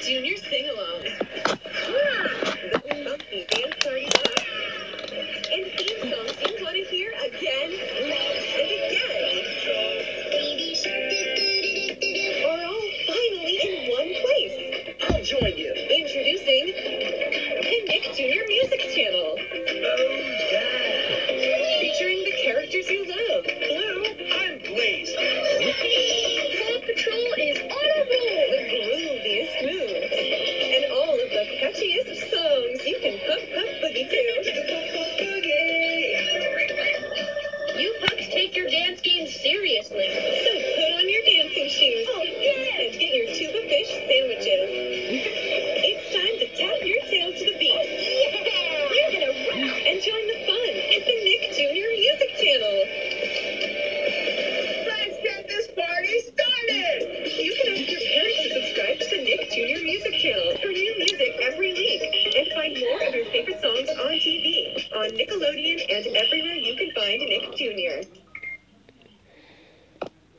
Junior sing-along. The funky dance party stuff. And theme songs you want to hear again and again. Are all finally in one place. I'll join you. Introducing the Nick Jr. Music Channel. Oh, yeah. Featuring the characters you love. Blue, I'm Blaze. Paw Patrol is on a roll. The grooviest moves. And all of the catchiest songs you can puff boogie to. You pups take your dance game seriously. So put on your dancing shoes. Oh, yeah. And get your tuba fish sandwiches. It's time to tap your tail to the beat. Yeah. You're gonna rock and join the fun at the Nick Jr. Music Channel. Let's get this party started. You can ask your parents to subscribe to the Nick Jr. Music Channel for new music every week. And find more of your favorite songs on TV, on Nickelodeon, and everywhere you can find Nick Jr.